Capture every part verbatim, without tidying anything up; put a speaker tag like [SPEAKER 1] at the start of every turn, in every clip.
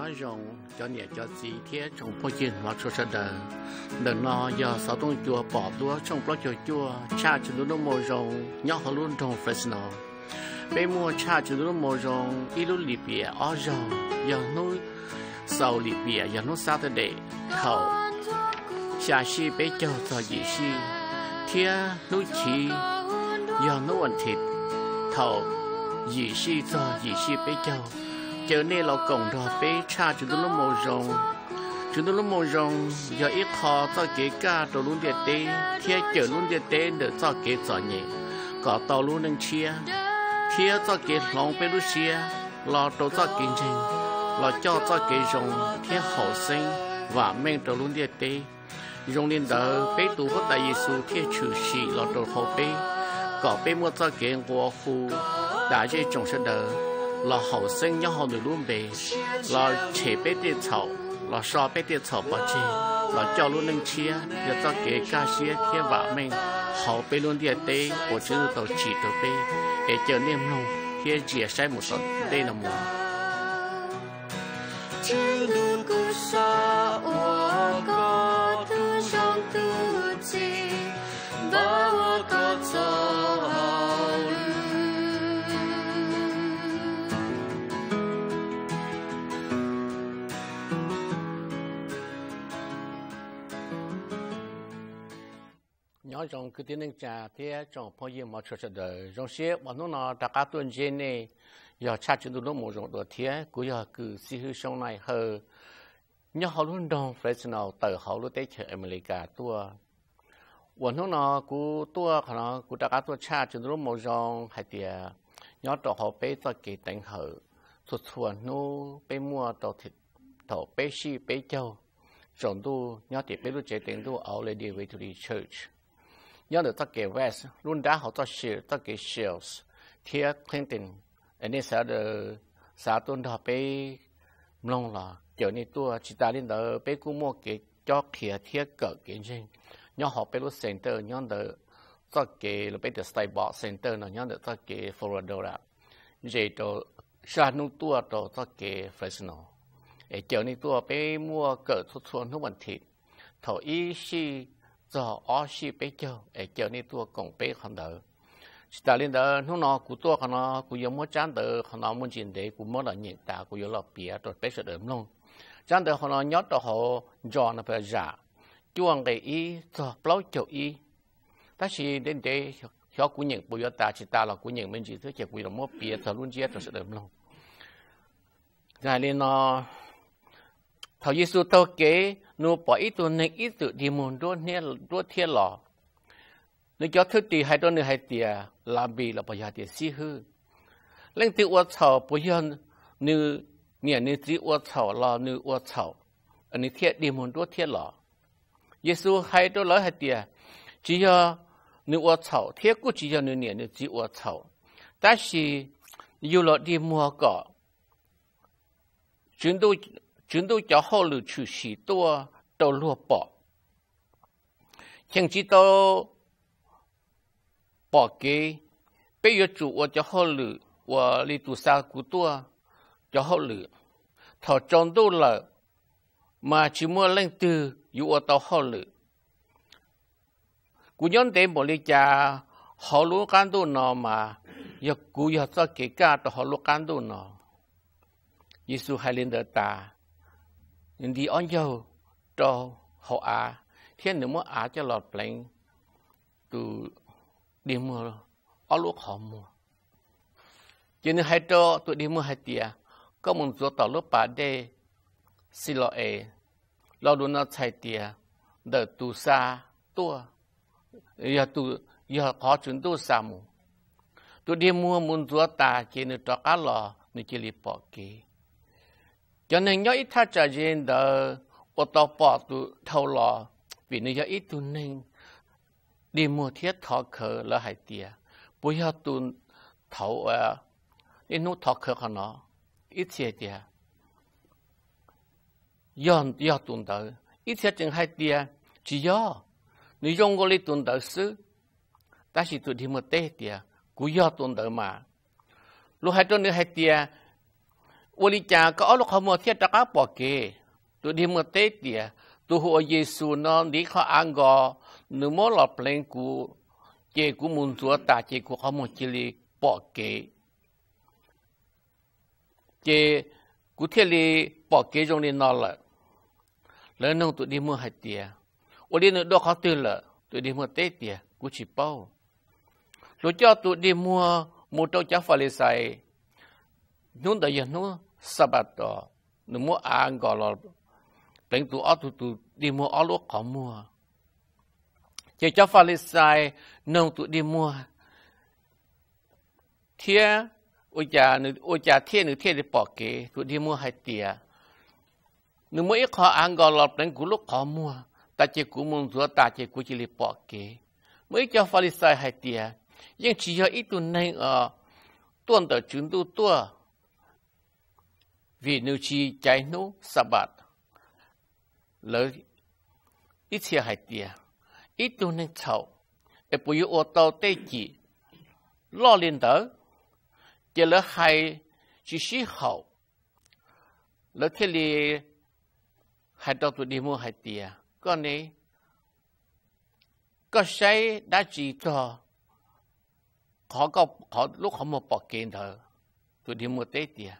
[SPEAKER 1] nói rằng cho nhẹ cho gì thế trong phong trình nó cho sẽ đời đừng nó giờ sáu tung chùa bỏ đua trong block chùa chùa cha chữ nó mồ rồng nhỏ hơn luôn trong Fresno bây mua cha chữ nó mồ rồng ít lúc lì bìa ở rồng giờ nó sau lì bìa giờ nó sao tới để khẩu cha si bây giờ cho gì si thế nó chỉ giờ nó ăn thịt thầu gì si cho gì si bây giờ giờ này là cổng đó bé cha chúng tôi nó mồ rồng chúng tôi nó mồ rồng giờ ít khó cho cái cá đồ luôn địa tế theo chờ luôn địa tế để cho cái cho nhẹ có tàu luôn đang chia theo cho cái lòng bé lúc chia lo đồ cho cái trình lo cho cho cái rồng theo hậu sinh và men đồ luôn địa tế rồng lên đó bé tụ có đại Giêsu theo chủ sĩ lo đồ hậu bé có bé mua cho cái hoa phù đã chơi trồng sẽ đỡ là hậu sinh nhau họ được luôn về là chế bé tiệt草là so bé tiệt草bỏ chế là cho luôn nâng chia giờ cho cái cá xía thiên vạn mình hậu bé luôn địa tế của chữ tàu chỉ tàu bé để chờ niệm lòng thiên chia sai một số đây là một nói rằng cứ tiến hành trả thế trong phong yên mà cho đời trong xe bọn nó nó đã cả tuần trên này giờ cha chúng tôi nó một种đồ thế cũng giờ cứ xí hư sông này hờ nhớ họ luôn đông Fresno từ họ luôn tới chợ America tua bọn nó nó cũng tua nó cũng đã cả tua cha chúng tôi nó một种hay tiệt nhớ đồ họ bé cho cái đánh hờ xuất thuần nó bé mua đồ thịt đồ bé xí bé châu trong tu nhớ tiệt bé lúc chế tiền tu Our Lady Way to the Church nhớ được tất cả West luôn đã họ cho share tất cả sales theo Clinton anh ấy sẽ được xã tuần đó bé long là kiểu này tôi chỉ ta lên đó bé cũng mua cái cho kia theo cỡ cái gì nhớ họ bé lúc center nhớ được tất cả là bé được Starbucks center nó nhớ được tất cả Florida vậy đó xã nông tôi đó tất cả Fresno ở kiểu này tôi bé mua cỡ thuốc thuốc nó vấn đề thầu ý si giờ ở xí bé châu ở chỗ này tôi cũng bé không đỡ ta lên đó nó nó của tôi họ nó của yêu muốn chán đỡ họ nó muốn chuyện đấy của muốn là nhiệt ta của yêu là bia rồi bé sẽ đỡ luôn chán đỡ họ nó nhớ đó họ cho nó phải giả chuông cái ý cho bao chỗ ý ta chỉ đến đây họ của những của yêu ta chỉ ta là của những mình chỉ thứ chỉ của yêu muốn bia thằng luôn chết rồi sẽ đỡ luôn rồi lên nó thằng Giêsu tao kế nó bỏ ít tuần này ít tự đi muốn đốt nè đốt thiên lò nó cho thức thì hai đôi nữa hai tiề làm bì là bây giờ tiề xí hư lên tự uất thảo bây giờ nữ nhẹ nữ tự uất thảo là nữ uất thảo anh ấy thiệt đi muốn đốt thiên lò Giêsu hai đôi lỡ hai tiề chỉ cho nữ uất thảo thiệt cũng chỉ cho nữ nhẹ nữ tự uất thảo但是有了đi mua cỏ chúng tôi chúng tôi cho họ lựa chọn sĩ toa đầu lúa bỏ, hiện chỉ tao bỏ cái bây giờ chủ của cho họ lựa và lý tu sa của toa cho họ lựa, thọ trong đâu là mà chỉ mua lên từ yêu ở tao họ lựa, cú nhón đến một lý cha họ lúa cán đâu nọ mà giờ cú giờ cho cái cá tao họ lúa cán đâu nọ, Giêsu hai lên đời ta nhưng đi ăn dầu cho họ à thiên nếu mà à cho lọt lạnh từ đi mua ở lúc họ mua cho nên hai cho tụi đi mua hai tiệt có một số tàu lúc bà đây xí lọ ấy lo luôn nó chạy tiệt đợi tu sa tua giờ tu giờ có chuyện tu sa mu tụi đi mua muốn số ta chỉ nên cho cá lò nên chỉ li bỏ kỹ cho nên nhớ ít thắt chặt trên đó ô tô bỏ tụ thâu lò vì nó nhớ ít tụ nên đi mua thiết thọ khờ là hai tiệt bây giờ tụ thâu à đi nút thọ khờ họ nó ít thiệt tiệt yon yon tụ đó ít thiệt chừng hai tiệt chỉ do nếu dùng cái tụ đó xứ ta chỉ tụ đi mua tê tiệt cú yon tụ đó mà lúc hai tuần nữa hai tiệt 我哋讲个阿罗克莫贴大家保给，都啲莫得啲，都和耶稣呢，你可按个，你莫落平古，结果门做大结果可莫这里保给，结古贴里保给中的拿了，然后都啲莫系啲，我哋呢都考对了，都啲莫得啲，古去包，所以叫都啲莫莫到家法利赛。nhún đời giờ nó sabat đó nó mua ăn gọi là đánh tụ ở tụ tụ đi mua ở lúc có mua chỉ cho pha lê sai nông tụ đi mua thia ôi cha nữ ôi cha thia nữ thia đi bỏ kế tụ đi mua hai tiệt nữ mua ít khó ăn gọi là đánh cú lúc có mua ta chỉ cú muốn rửa ta chỉ cú chỉ đi bỏ kế mới cho pha lê sai hai tiệt nhưng chỉ có ít tụ này ở tuần đời chúng tu tua vì nếu chỉ trái nô sabat lỡ ít chia hai tia ít tu nên chậu để bùi ô tô tê chỉ lo lên đó chỉ lỡ hai chỉ sĩ hậu lỡ thế li hai đầu tụi đi mua hai tia con này có say đã chỉ cho họ có họ lúc họ một bỏ kiện thở tụi đi mua tê tia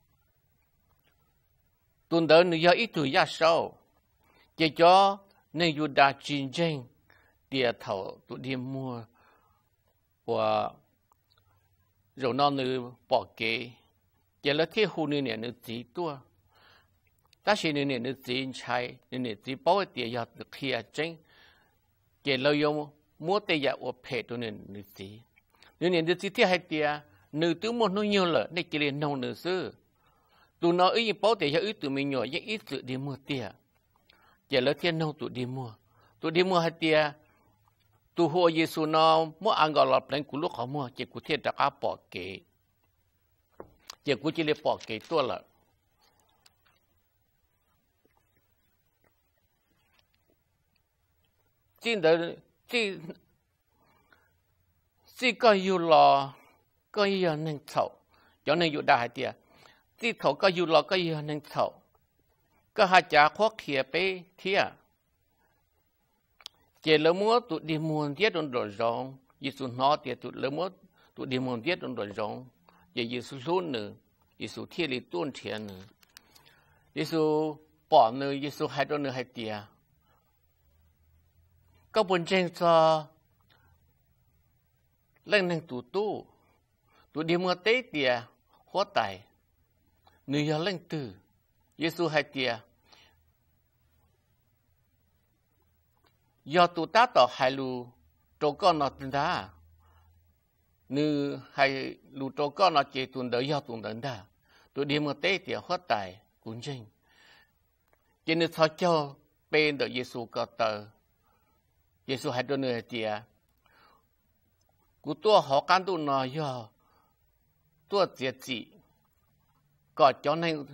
[SPEAKER 1] tuần đó nữ do ít tuổi gia sâu, chỉ cho nên dù đã chiến tranh, địa thầu tụi đi mua, và rồi nó nữ bỏ kế, chỉ là thiết hôn nữ nữ chỉ tua, ta chỉ nữ nữ chỉ chạy, nữ nữ chỉ bảo địa gia được kia tranh, chỉ là dùng mua tiền gia và phê tụi nữ nữ chỉ, nữ nữ chỉ thiết hai địa, nữ tự mua nó nhiều lợ, để chỉ là nông nữ sư. tụi nó ý bảo để cho ít tụi mình nhỏ ít ít tụi đi mua tiền, giờ lỡ thiên nông tụi đi mua, tụi đi mua hai tiền, tụi hồ Giêsu nó mua ăn gọi là lên cú lúc họ mua, chỉ cú thiên đã cá bỏ kế, chỉ cú chỉ lấy bỏ kế tua là, chỉ đó chỉ chỉ có yêu lo, có yêu nên thầu, cho nên yêu đã hai tiền.ที่เขาก็อยู่รอก็อยู่นั่งเขาก็หาจ่าควักเขียไปเที่ยเจริญมัวตุดีมวนเทียดนโดนร้องยิสุนอเตียตุเลมัวตุดีมวนเทียดนโดนร้องเยยิสุลุ้นหนึ่งยิสุเทียริต้นเทียนหนึ่งยิสุป่อหนึ่งยิสุให้ตัวหนึ่งให้เตียก็บนเจงจอเล่นนั่งตุตู้ตุดีมัวเตเตียหัวไตnữ giờ lên từ Giêsu hai tia giờ tụi ta tỏ hai lu trâu con nó tin ta nữ hai lu trâu con nó chỉ tuần đợi giờ tuần đợi ta tụi đi một tế tia hóa tài cũng chính cho nên sao cho bên đợi Giêsu có tờ Giêsu hai đứa nữ tia cú tua họ can tụi nó giờ tua tiệt chỉ có cho nên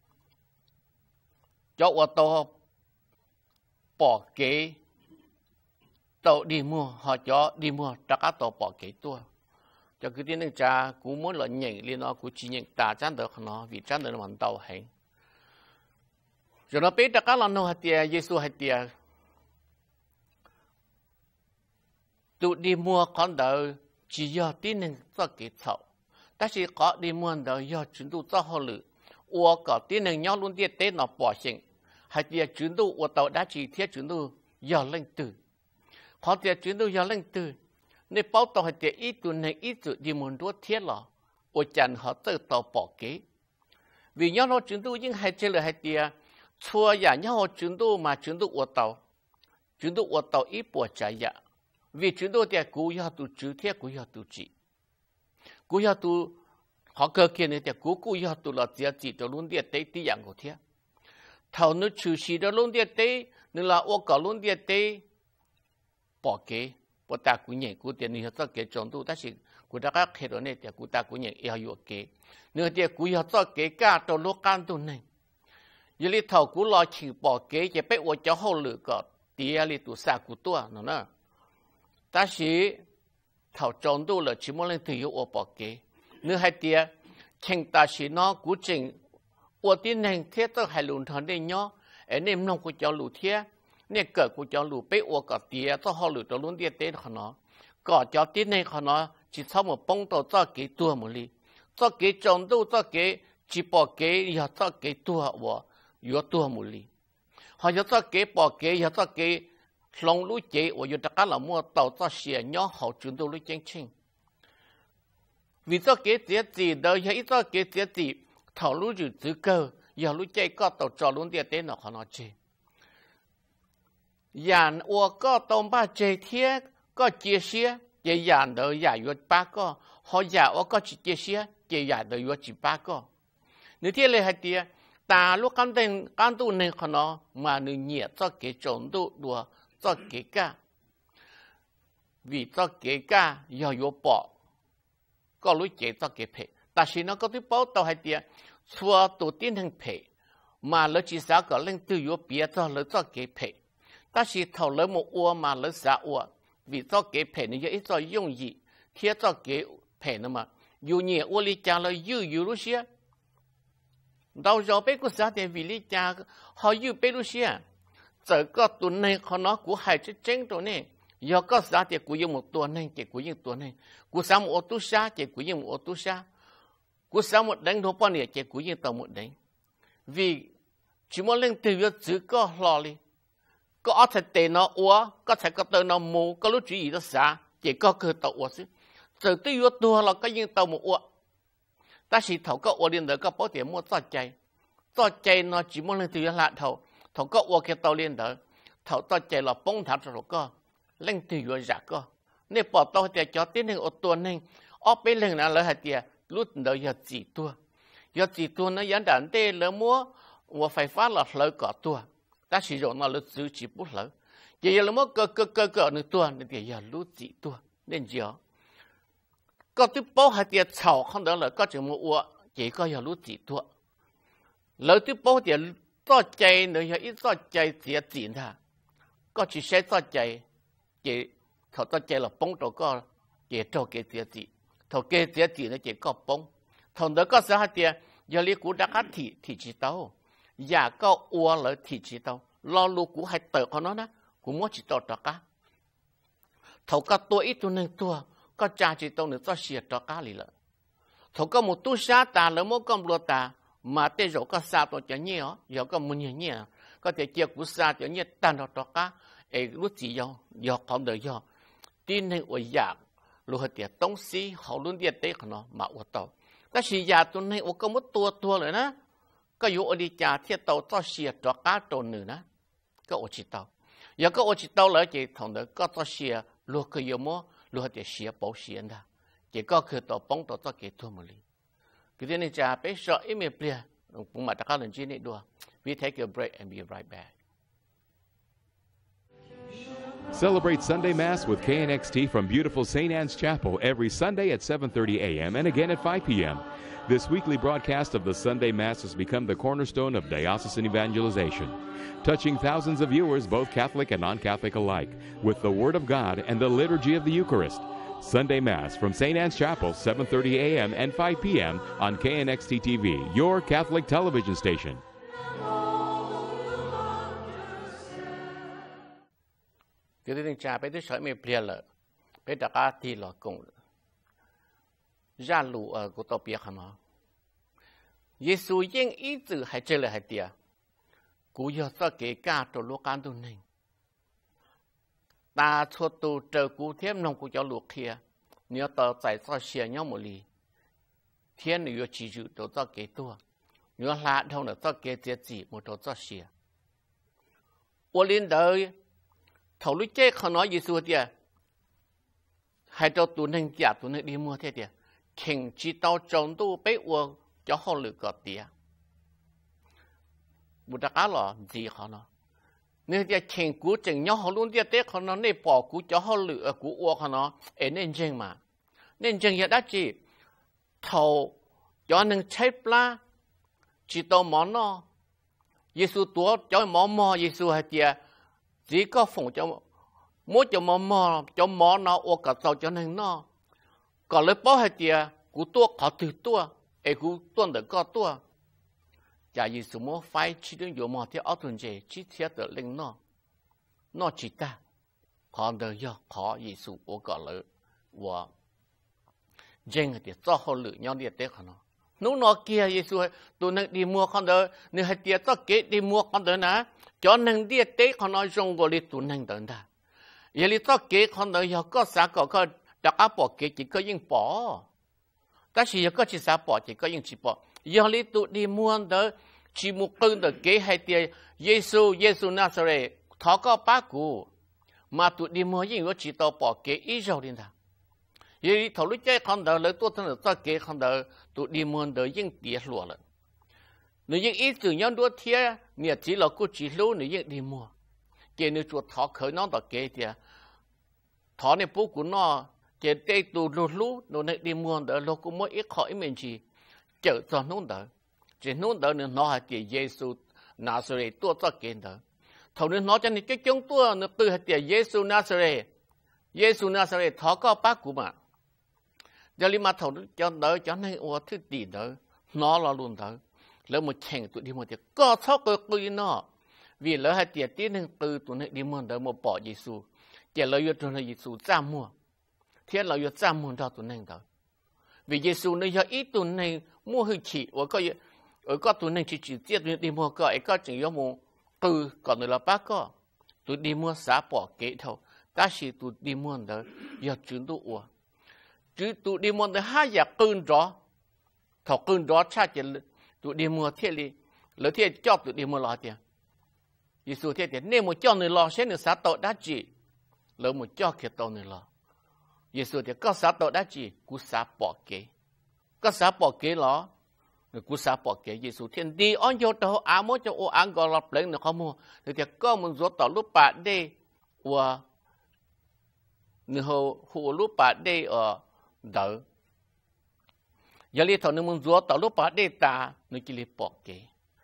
[SPEAKER 1] cho ô tô bỏ kế tàu đi mua họ cho đi mua tất cả tàu bỏ kế tua cho cái tiếng cha cũng muốn là nhảy lên nó cũng chỉ nhảy ta chán được nó vì chán được nó vẫn tàu hành rồi nó biết tất cả là nó hạt tiền Giêsu hạt tiền tụ đi mua con đời chỉ do tin nên cho cái thầu ta chỉ có đi mua đời do chúng tôi cho họ lử, uo có tin nên nhau luôn tiết tế nó bỏ sinh, hay tiệt chúng tôi uo tàu đã chỉ thiết chúng tôi do lên từ, họ tiệt chúng tôi do lên từ, nên bảo tàu hay tiệt ít tu nên ít tu đi mua đua thiết là, uo chẳng họ tự tàu bỏ kế, vì nhau nó chúng tôi những hay chơi là hay tiệt, chua giả nhau chúng tôi mà chúng tôi uo tàu, chúng tôi uo tàu ít bỏ trái giả, vì chúng tôi tiệt cú do tu chữ thiết cú do tu chỉ. Cú ya tu họ cơ kia này thì cú cú ya tu là chỉ chỉ cho luôn địa tế tí dạng của thế, thầu nó trừ xí đó luôn địa tế, nên là ô cả luôn địa tế bỏ kế, bỏ ta cú nhảy cú tiền này cho kế trồng tu ta chỉ cú ta các hệ đó này thì cú ta cú nhảy eo dụ kế, nên thì cú ya cho kế cả cho lô can tu này, giờ li thầu cú lo chỉ bỏ kế chỉ biết ô cho hậu lử cọ, tí li tu sa cú tua nó nè, ta chỉ thầu trồng tu là chỉ muốn lên từ yếu bỏ kế, nếu hai tia, chừng ta chỉ nó cú chừng 我的人贴到海龙堂的鸟，哎，你弄个叫路贴，你个个叫路被我个爹做好路到龙的爹可能，个叫的人可能只差么帮到做几多么哩，做几中度做几几百几要做几多我要多么哩，好要做几百几要做几龙路几我要大家老么到做些鸟好准到路正清。vì do cái gì gì đó hay do cái gì gì thảo lúc rồi tự cơ giờ lúc chạy có tàu trò luôn địa tên nó khó nói gì yàn ô có tàu ba chạy thiê có chia sẻ chạy yàn đó yà yuột ba có họ yà ô có chỉ chia sẻ chạy yà đó yuột chỉ ba có nếu thế là hay tiệt ta lúc căn tên căn tu này khó nói mà nếu nhẹ do cái trộn tu đùa do cái cả vì do cái cả giờ yuột bỏ có lối chế cho cái phê, ta chỉ nó có thứ bảo tàu hay tiệt, xua tổ tiên hành phê, mà lỡ chỉ sao có lên từ yếu bia cho lỡ cho cái phê, ta chỉ thầu lỡ một uo mà lỡ sao uo, vì cho cái phê này ít cho dùng gì, khi cho cái phê nữa mà, dù nhẹ uo lý cha lỡ yêu yêu lúc xưa, đâu rồi bé của sao thì vì lý cha họ yêu bé lúc xưa, giờ có tuần này họ nói của hai chữ chínhตัวnày. giờ có giá thì cũng dùng một tuần này, chỉ cũng dùng tuần này, cũng sao một ô tô xa, chỉ cũng dùng một ô tô xa, cũng sao một đánh đồ bao nhiêu, chỉ cũng dùng tàu một đánh, vì chỉ muốn lên từ việc chỉ có lo đi, có ở thật tiền nó uo, có thể có tàu nó mù, có lúc chỉ đó xa, chỉ có cơ tàu uo chứ, từ từ việc tua là có dùng tàu một uo, ta chỉ thầu có uo liền đó có bảo tiền mua cho chạy, cho chạy nó chỉ muốn lên từ việc lạ thầu, thầu có uo cái tàu liền đó, thầu cho chạy là bông thảo rồi có. Lên từ vừa giả cơ, nếu bỏ tao thì cho tiến hành ô tô này, ở bên lần nào lại hạt tiền, lúc đó giờ chỉ tua, giờ chỉ tua nó dẫn đến đây là mua, và phải phát là lợi cả tua, ta sử dụng nó là giữ chỉ bút lợi, giờ giờ là mua cơ cơ cơ cơ nữa tua, nên thì giờ lúc chỉ tua, nên giờ, có thứ bao hạt tiền chảo không đó là có chừng mua, chỉ có giờ lúc chỉ tua, lợi thứ bao tiền cho chạy nữa giờ ít cho chạy chỉ chỉ thôi, có chỉ sẽ cho chạy chỉ thọ ta chạy là bông đồ có chỉ cho cái gì gì thọ cái gì gì nó chỉ có bông thằng đó có sao thì giờ lấy củ đã cắt thì thì chỉ tao giờ có uo lại thì chỉ tao lo lu củ hay tờ con nó đó cũng muốn chỉ tao đó cả thọ có tôi ít tôi nên tôi có cha chỉ tao nữa cho xịt đó cả liền thọ có một tu sa ta là một con lúa ta mà tới rồi có sa tôi cho nhiều giờ có muốn nhiều nhiều có thể chia củ sa cho nhiều tan đó đó cả ấy lúc chỉ do do không được do tin hay ở nhà lúc hết tiền东西好luôn tiền tệ của nó mà ở tàu ta chỉ nhà tôi này ở có một tua tua rồi nè cóอยู่ở đi nhà thiết tàu cho xịt cho cá tàu nữa nè có ở chỉ tàu giờ có ở chỉ tàu lại chỉ thằng đó có cho xịt lúc cái yếu么lúc hết tiền xịt bảo xịt đó chỉ có cái tàu bông tàu cho cái thua một lý cái này cha bây giờ em biết bia cũng mà tất cả lần trên này đùa we take a break and be right back.
[SPEAKER 2] Celebrate Sunday Mass with K N X T from beautiful Saint Anne's Chapel every Sunday at seven thirty a m and again at five p m This weekly broadcast of the Sunday Mass has become the cornerstone of diocesan evangelization, touching thousands of viewers, both Catholic and non-Catholic alike, with the Word of God and the liturgy of the Eucharist. Sunday Mass from Saint Anne's Chapel, seven thirty a m and five p m on K N X T T V, your Catholic television station.
[SPEAKER 1] Cái tiếng cha bây giờ sợi mềm bia lợ, bây giờ cả thì là cùng ra lũ ở của tàu bia hả Giêsu yên ý từ hay chơi là hay tiệt, cú giờ sao kể cả tổ lúa can tu này, ta cho tu chờ cú thêm nông cú cho lúa kia, nếu tàu chạy sao xia nhau một lì, thiên nếu chỉ chịu tổ sao kể tua, nếu là đâu nữa sao kể tiệt gì một tổ sao xia,我领导。thầu lúc chếtเขาnói gì xưa tiệt, hai trâu tụi nên giả tụi nên đi mua thế tiệt, khinh chỉ tao trồng tu bé uo cho họ lựa cọt tiệt, bữa đó cá lò gì họ nói, nếu tiệt khinh cú chừng nhau họ luôn tiệt tiệt họ nói nên bỏ cú cho họ lựa cú uo họ nói, ấy nên chừng mà, nên chừng hiện đã chỉ thầu cho nên chế pla, chỉ tao món nó, Giêsu tua cho món mò Giêsu hay tiệt chỉ có phòng cho mỗi cho mò mò cho mò nó ô cả tàu cho nên nó còn lấy bao hết tiệt cú tua khó từ tua ấy cú tuân được có tua chả Giêsu mua phải chỉ đến nhiều mà theo áo tuần chế chỉ theo tự linh nó nó chỉ ta còn đời do khó Giêsu của cả lỡ và dân thì cho họ lựa nhau đi tới nó nếu nó kia Giêsu tụi nó đi mua con đời nếu hay tiền cho kế đi mua con đời nè cho nên đi tới con nói trong gọi tụi nó đời ta vậy thì cho kế con đời giờ có啥có có đã cá bỏ kế chỉ có những bỏ ta chỉ có chỉ啥bỏ chỉ có những chỉ bỏ giờ thì tụi đi mua đời chỉ một cơn đời kế hay tiền Giêsu Giêsu Nazareth thọ có bá cụ mà tụi đi mua những cái chỉ tao bỏ kế ít rồi đi ta vậy thầu lúc chơi con đời lấy tôi thân được cho kế con đời tụi đi mua đời những tiền lúa rồi nếu những ít từ nhau đua thiê nghĩa chỉ là cô chỉ lúa nếu những đi mua kế nếu chuột thọ khởi nó tao kế thì thọ này bố của nó kế tây tụi lúa lúa nó này đi mua đời nó cũng mới ít khỏi mình chỉ chở cho nó đời chỉ nó đời nữa nó hay thì Giêsu Nazareth tôi cho kế đời thầu nên nó cho nên cái chúng tôi nó từ hạt tiền Giêsu Nazareth Giêsu Nazareth thọ có bác của mà giờ li mà thầu cho đỡ cho nên ô thứ tỷ đỡ nó là luôn đỡ lỡ một chèn tụi đi một tiền có thọ có quy nó vì lỡ hạt tiền tiến lên từ tụi này đi mua đỡ một bỏ Giêsu giờ lỡ vô tụi này Giêsu ra mua thiên lỡ vô ra mua cho tụi này đỡ vì Giêsu này giờ ít tụi này mua hơi chỉ ở có ở có tụi này chỉ chỉ tiết đi mua có ấy có chỉ có mua từ còn nữa là bác có tụi đi mua xả bỏ kế thôi ta chỉ tụi đi mua đó giờ chuyển tụi uổng chứ tụi đi mua đó hai giờ cơn đó thọ cơn đó cha chỉ tụi đi mua thiết đi lỡ thiết cho tụi đi mua lo tiền Giêsu thiết tiền nên một cho người lo sẽ được xả tội đã chỉ lỡ một cho kia tội người lo Giêsu thiết có xả tội đã chỉ cú xả bỏ kế có xả bỏ kế lo cú xả bỏ kế Giêsu thiên đi on vô đâu à mỗi cho ô ăn gọi lặp lên nó không mua thì có một số tàu lúc bạn đi và nếu hồ hồ lúc bạn đi ở đỡ giờ li thằng nếu muốn rửa tàu lúc bạn đi ta nếu chỉ li bỏ kế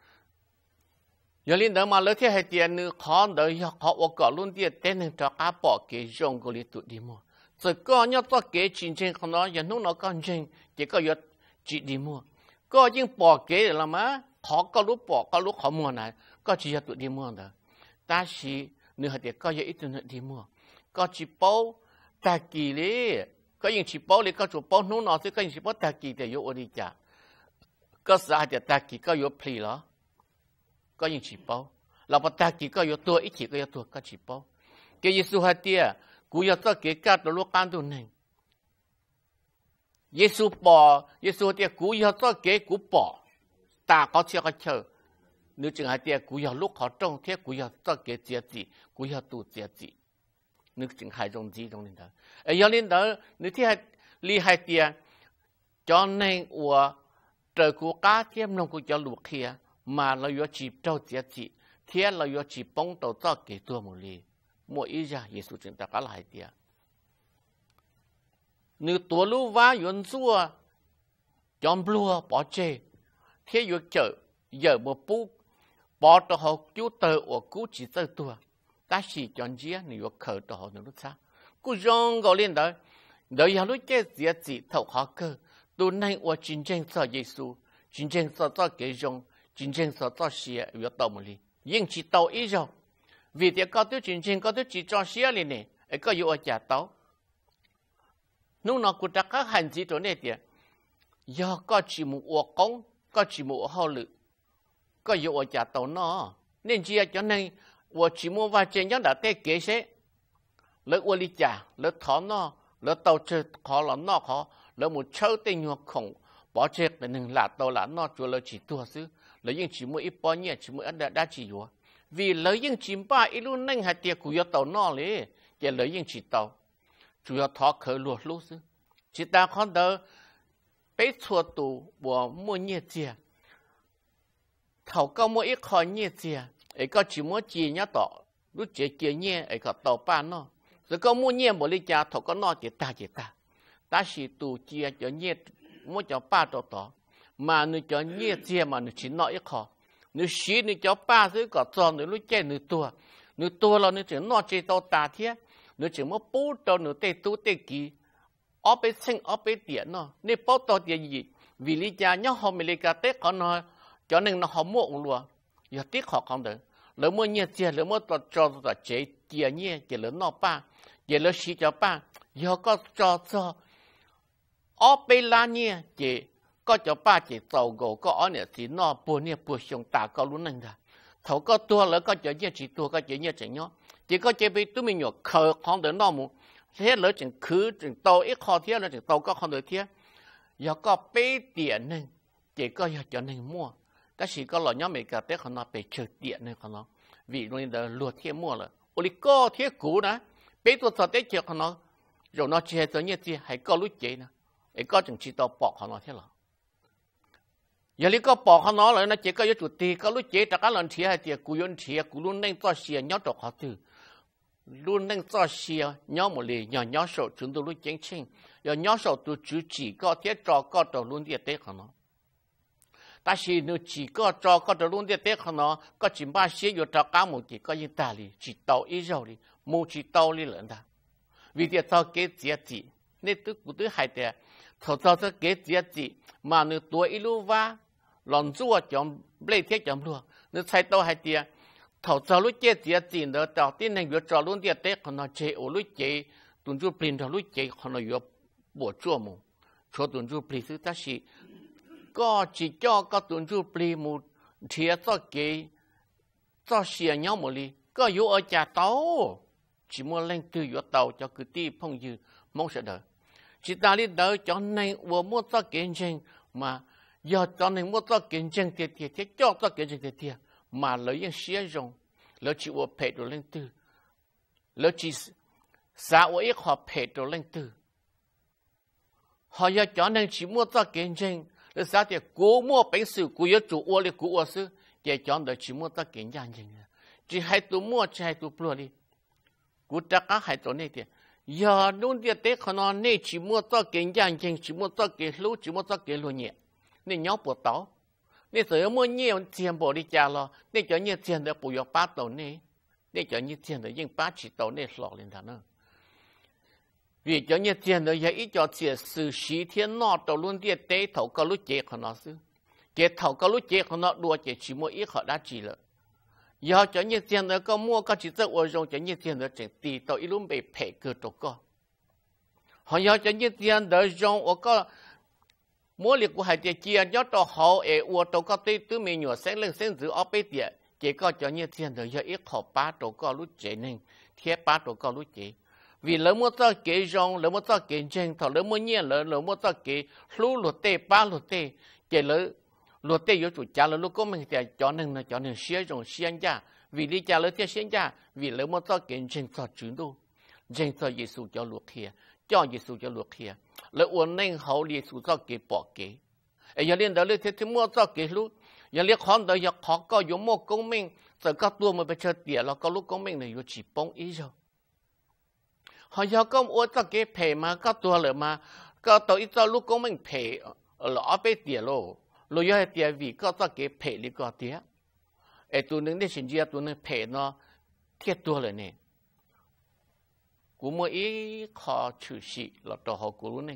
[SPEAKER 1] giờ li đỡ mà lấy thế hay tiền nếu khó đỡ họ họ có luôn tiền tên nên cho cá bỏ kế dùng cái li tụt đi mua rồi có nhớ to kế chính chính không nói giờ nó còn chính chỉ có giờ chỉ đi mua có những bỏ kế là mà họ có lúc bỏ có lúc họ mua này có chỉ tụi đi mua đó ta chỉ nếu hay tiền có giờ ít tụi đi mua có chỉ bao ta kỳ đấy có những chỉ bao đấy có chủ bao nô nọ thì có những chỉ bao ta kỳ thì yếu ở đi chả có sao thì ta kỳ có yếu pli đó có những chỉ bao là bao ta kỳ có yếu tua ít chỉ có yếu tua có chỉ bao cái Giêsu hay tia cú yếu cho cái cả đồ lúc ăn đồ này Giêsu bỏ Giêsu tia cú yếu cho cái cú bỏ ta có chơi có chơi nếu chừng hay tia cú yếu lúc họ trong thế cú yếu cho cái chia gì cú yếu tu chia gì nếu chừng hai trong gì trong này đó ấy giờ lên đó nếu thì li hai tiền cho nên của trời của cá thêm nông của cho luộc kia mà là do chỉ trâu tiệt chỉ thiên là do chỉ bông đầu cho cái tua một li mỗi ý ra Giêsu chúng ta có lại tiền nếu tua lúa vá yuan xua chọn lúa bỏ chê thế yo chợ giờ một bút bỏ cho họ chú tờ của cú chỉ tờ tua ta chỉ chọn gì nếu khởi cho họ nữa sao cú rong gọi lên đó đời giờ lúc chết gì gì thầu họ cơ tôi nay ở chiến tranh cho Giêsu chiến tranh cho cho cái rong chiến tranh cho cho xia vừa tàu một li nhưng chỉ tàu ít rồi vì thế có tôi chiến tranh có tôi chỉ cho xia lên này ấy có yêu ở nhà tàu nếu nó cũng đã các hành gì chỗ này thì do có chỉ một ô công có chỉ một hậu lực có yêu ở nhà tàu nó nên chỉ cho nên我只么话真样的在给谁？了我里家，了他那，了到这考了那考，了我抽的肉空，把这个能拉到了那做了几多事，了因只么一包年，只么一点点几药，vì了因只把一路能还跌股要到那里，也了因只到，主要他可落路是，只但看到被错度我没业界，头高么一看业界。ấy có chỉ muốn chia nhá tỏ lúc chế chia nhẹ ấy có tàu pan nó rồi có mua nhẹ một ly trà thọ có nó chỉ ta chỉ ta ta chỉ tụ chia cho nhẹ muốn cho ba tàu tỏ mà nếu cho nhẹ chia mà nếu chỉ nói ít khó nếu xí nếu cho ba thứ có tròn nếu lúc chế nếu tua nếu tua là nếu chỉ nó chế tàu ta thế nếu chỉ muốn bố tàu nếu tê tu tê kỳ ở bên sinh ở bên tiền nó nếu bố tàu tiền gì vì lý trà nhá họ mình lấy cả tết có nó cho nên nó không mua luôn giờ tiếc họ không được lỡ mua nhiều tiền lỡ mua cho cho cho chế tiền nhiều chỉ lỡ nó ba chỉ lỡ xí cho ba giờ có cho cho ở bên là nhiều chỉ có cho ba chỉ tàu gỗ có ở này thì nó buồn nhiều buồn xong ta có luôn nên là thầu có tua lỡ có cho nhiều chỉ tua có cho nhiều chỉ nhó chỉ có chế bị tụi mình nhọ khờ không được nó mu thế lỡ chừng khứ chừng tàu ít khó thế lỡ chừng tàu có không được thế giờ có bê tiền nên chỉ có giờ cho nên mua ta chỉ có là nhóm mình cả tết họ nó bị trừ tiền nên họ nó vì nó là luật thế mua là ôi có thế cũ đó bê tôi thật tết chưa họ nó rồi nó chơi tới như thế hay có lúc chơi nè ấy có chừng chỉ tàu bỏ họ nó thế là giờ lý có bỏ họ nó lại nó chỉ có yếu chủ tì có lúc chơi tất cả lần chơi hay chơi cú yon chơi cú luôn nên cho xìa nhớ được họ từ luôn nên cho xìa nhớ một lì nhớ nhớ sầu chúng tôi lúc chiến tranh giờ nhớ sầu tôi chỉ chỉ có thế trò có trò luôn địa tết họ nó ta chỉ nếu chỉ có trò có trò luôn địa tết họ nó có chỉ ba xìa giờ trò cá một chỉ có những ta lì chỉ tàu ít rồi đi mua chỉ tàu đi lợn ta vì thế tao kế giá trị nên tôi cũng tôi hay thế thầu tao tôi kế giá trị mà nếu tuổi ít lúc va lần chúa chọn lấy thế chọn luôn nếu sai tao hay thế thầu tao lúc kế giá trị đó tao tin rằng việc trò luôn địa tết họ nó chế ở lúc chế tuần chú pin thầu lúc chế họ nó việc bộ chúa mu cho tuần chú pin thứ ta chỉ có chỉ cho có tuần chú pin mu thiệt cho kế cho xia nhau một đi có yếu ở nhà tao chỉ muốn lên từ yếu tàu cho cứ đi phong dư mong sẽ đợi chỉ ta đi đợi cho nên vừa mua cho kiến trình mà giờ cho nên mua cho kiến trình thì thì thì cho cho kiến trình thì thì mà lấy những xía rồng lấy chỉ vừa phê đồ lên từ lấy chỉ xã hội họ phê đồ lên từ họ giờ cho nên chỉ mua cho kiến trình lấy xã thì cố mua bánh sứ cố yếu chủ ô đi cố ô sứ để cho nên chỉ mua cho kiến trình chỉ hai tụ mua chỉ hai tụ bùa đi cú ta cá hai tổ này thì giờ luôn địa tết họ nói này chỉ mua cho kiến giang chân chỉ mua cho kiến lúa chỉ mua cho kiến lúa nhẹ nên nhóc bột táo nên giờ mua nhiều tiền bỏ đi trả lo nên cho nhiều tiền để bồi ba tổ này nên cho nhiều tiền để dùng ba chỉ tổ này lọt lên thằng nữa vì cho nhiều tiền để ít cho tiền sự sĩ thiên nọ tổ luôn địa tết thầu có lúc chế họ nói xứ chế thầu có lúc chế họ nói đua chế chỉ mua ít họ đã chỉ了giờ cho nhiều tiền nữa có mua có chỉ cho ở trong cho nhiều tiền nữa chỉ tỷ tàu ít lúc bị phê cơ tổ co họ giờ cho nhiều tiền nữa trong ở có mua liệt của hai tiền chia nhớ tổ họ ở ở tổ có tới từ mình nhỏ sáng lên sáng giữ ở bên tiền chỉ có cho nhiều tiền nữa giờ ít họ ba tổ co lúc chế nên thiết ba tổ co lúc chế vì lỡ mua cho cái trong lỡ mua cho cái chân thọ lỡ mua nhiều lỡ lỡ mua cho cái lúa lúa tê ba lúa tê chỉ lỡ luật tây yếu chủ cha là lúc có mình thì cho nên là cho nên xé trong xé ra vì lý cha là theo xé ra vì lấy một số kiến trình cho chúng tôi trình cho Giêsu cho luật kia cho Giêsu cho luật kia lấy uốn nên hậu Giêsu cho cái bỏ cái ấy giờ liên đó lấy theo mua cho cái lúc giờ lấy khó đó giờ khó có dùng một công minh giờ các tour mà bị chơi tiền là có lúc công minh này yếu chỉ bông ý rồi họ giờ có uốn cho cái phe mà các tour là mà các tour ít cho lúc công minh phe ở ở bên tiền rồi rồi giờ thì vì có cho cái phê đi có tiếc, ấy tụi nó để xin chia tụi nó phê nó thiếtตัวเลยเนี่ยกูไม่อีขอชื่อสิเราต่อหอกูรู้เนี่ย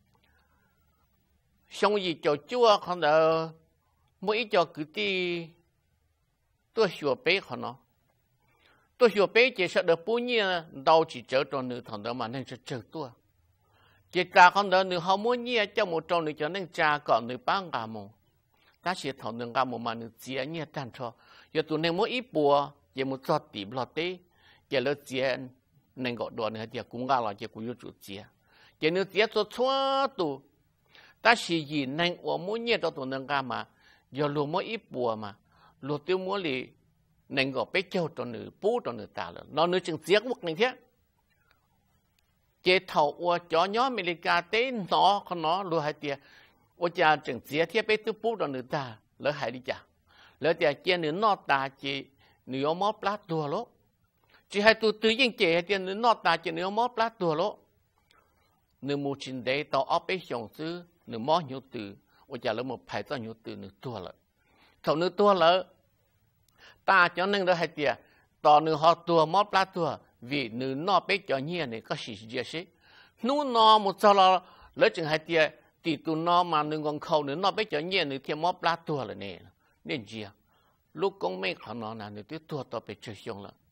[SPEAKER 1] ช่วงยี่เจ้าจั่วเขาเดาไม่อีเจ้าคือที่ตัวหัวเป๊ะเขาเนาะตัวหัวเป๊ะจะเสด็จปุ่นเนี่ยเราจีเจอตัวหนึ่งทางเดิมมาเนี่ยจะเจอตัวเจ้าจ่าเขาเดินหนึ่งเขาม้วนเนี่ยเจ้าหมดตัวหนึ่งจะนั่งจ่าก่อนหนึ่งปังกามงถ้าเสียทางหนึ่งกามงมาหนึ่งเจียเนี่ยจันทร์อย่าตัวหนึ่งม้วนอีปัวอย่ามุดจอดตีบลอดเต้อย่าเลิกเจียหนึ่งก็โดนเนี่ยเดี๋ยวกุ้งกาเราจะกุ้งยุจุเจียอย่าเนื้อเจียตัวชั่วตัวถ้าสิยินหนึ่งว่าม้วนเนี่ยตัวตัวหนึ่งกามาอย่าลงม้วนอีปัวมาลงตัวม้วนเลยหนึ่งก็ไปเจ้าตัวหนึ่งปูตัวหนึ่งตาเลยเราเนื้อจึงเสียกวักหนึ่งเท่าเจ้าเท่าว่าจ่อย้ออเมริกาเต้นหนอเขาหนอรู้ให้เตี้ยว่าจะจึงเสียเทียไปตัวปูตัวหนึ่งตาแล้วหายดีจ้ะแล้วแต่เจ้าหนึ่งนอตาเจ้เนื้อมอปลาตัวโลจีให้ตัวตื่นยิ่งเจ้าเจ้าเนื้อนอตาเจ้าเนื้อมอปลาตัวโลเนื้อมูจินเดย์ต่อเอาไปส่งซื้อเนื้อมอหิวตื่นว่าจะแล้วมันไผ่ต่อหิวตื่นเนื้อตัวเลยเท่าเนื้อตัวเลยตาเจ้าหนึ่งเราให้เตี้ยต่อเนื้อหอตัวมอปลาตัวvì nữ nó bé cho nhiều này có gì gì chứ, nữ nó một số là lấy chừng hai tia thì tụi nó mà nữ còn khâu nữ nó bé cho nhiều nữ thêm móp lá tua là nè, nên gì à lúc công mấy khả năng là người tiếp tua tao bị chơi xong là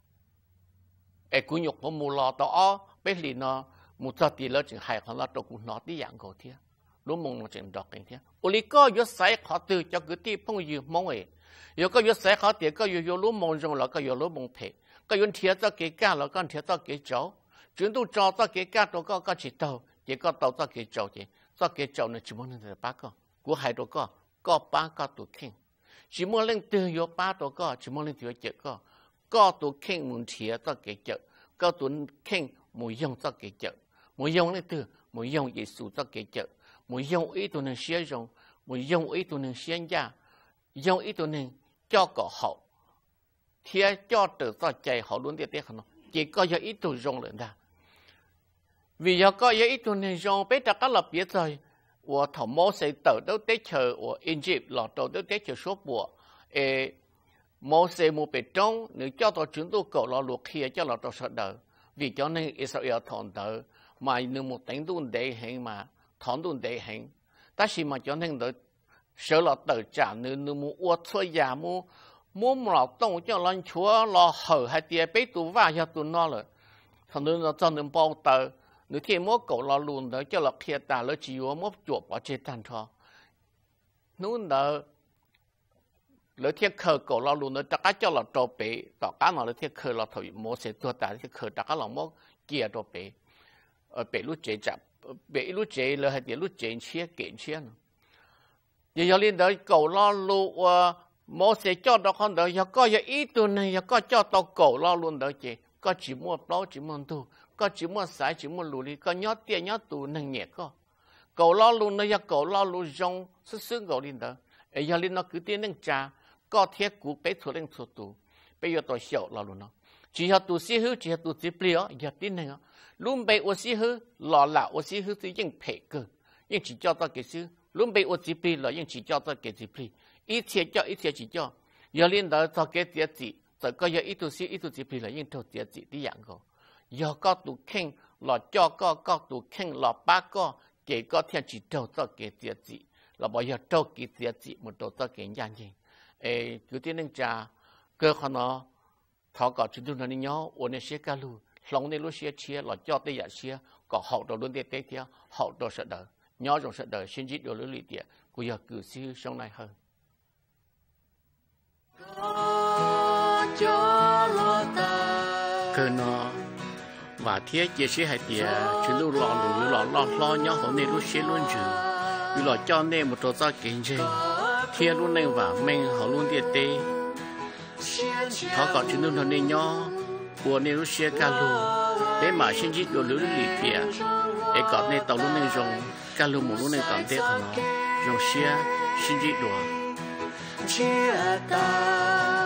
[SPEAKER 1] ai cũng nhục có mù lò tao bây giờ nó một giờ thì nó chỉ hai khả năng tao cũng nói tí dạng cổ thế lúc mong nó chuyện đọc cái thế ô lý có yếu sai khó từ cho cái tí phong yêu mong ấy yếu có yếu sai khó thì có yếu yếu lúc mong trong là có yếu lúc mong phê có yếu thiệt cho cái cá là có thiệt cho cái cháu chúng tôi cho cho cái cá đó có có chỉ tàu chỉ có tàu cho cái cháu thì cho cái cháu này chỉ muốn là ba con của hai đứa có có ba con tụ kinh chỉ muốn lên từ yếu ba đứa có chỉ muốn lên từ chợ có có tụ kinh muốn thiệt cho cái chợ có tụ kinh muốn dùng cho cái chợ muốn dùng lên từ muốn dùng Giêsu cho cái chợ muốn dùng ý tụ nên sử dụng muốn dùng ý tụ nên sinh ra dùng ý tụ nên cho có hậu thiệt cho tự do chạy họ luôn tiết tiết không chỉ có ý tụ dùng lên ra vì giờ có ý tụ nên dùng bây giờ các lập biết rồi 我同摩西斗都得求我 Egypt 落斗都得求说我，诶，摩西冇被中，你叫到全都搞了落去，叫落到实头，vì cho nên Israel thằng đó mà nếu một đánh đun để hình mà thằng đun để hình, ta chỉ mà cho nên đó sợ là tự trả nếu nếu một uất thôi giả mu mu mà tông cho lần chúa là hở hay tiệt bé tụ va cho tụ nó rồi, thằng đó nó cho nên bao tờ nếu khi mua cổ lò luôn đó cho là kia ta lỡ chỉ có mua chuột bỏ trên tan thôi, nếu đó lỡ thiết khờ cổ lò luôn đó tất cho là trâu bể, tất cả nó lỡ thiết khờ là thôi mua sẽ tua ta thiết khờ tất cả là mua kia trâu bể, ở bể lúc chế chậm, bể lúc chế lỡ hay để lúc chế chia kiện chia nữa, giờ giờ lên đó cổ lò luôn mua sẽ cho đó con đó, giờ có giờ ít tuần này giờ có cho tao cổ lò luôn đó chị, có chỉ mua bao chỉ mua tu. Có chỉ muốn sai chỉ muốn lùi đi có nhớ tiền nhớ tù nâng nhẹ có cầu lo luôn nó giờ cầu lo luôn rong sức sức cầu lên đó ấy giờ lên nó cứ tiền nâng trả có thiết cú bé thuộc lên thuộc tù bây giờ tôi hiểu lo luôn nó chỉ là tù xí hư chỉ là tù chỉ bìa giờ tin này luôn bây ở xí hư lò lạ ở xí hư thì những phê cơ những chỉ cho ta cái xứ luôn bây ở chỉ bìa là những chỉ cho ta cái chỉ bìa ít thiết cho ít thiết chỉ cho giờ lên đó ta cái tiền gì rồi có giờ ít tù xí ít tù chỉ bìa là những thầu tiền gì đi dạng go giờ có tụ kinh là cho có có tụ kinh là ba có kể có theo chỉ đầu cho cái tiền gì là bây giờ đầu cái tiền gì một đầu cho cái nhà gì ê cứ tiếng nên trả cơ khả nó thọ có chúng tôi nói nhau ôn này sẽ cả lu lòng này lu sẽ chia là cho tới giờ chia có hậu đầu luôn để tiếp theo hậu đầu sẽ đợi nhau trong sẽ đợi xin chỉ điều lý lý của giờ cử sư sống này hơn cơ nó và thiết chia sẻ hai tiệt chúng tôi lo lù lo lo lo nhau hôm nay lúc sẽ luôn chữ vì lo cho nên một trò ra kinh doanh thiết luôn nên và mình họ luôn tiệt tê họ có chúng tôi nói nên nhau của nên lúc sẽ cả lù để mà xin chỉ đồ lưỡi lì tiệt để có nên tàu luôn nên dùng cả lù một luôn nên tạm tiệt của nó dùng xe xin chỉ đồ